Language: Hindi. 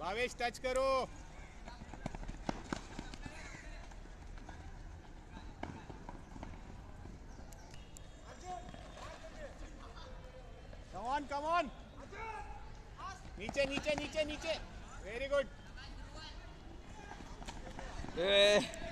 भावेश टच करो। कम ऑन नीचे नीचे नीचे नीचे वेरी गुड।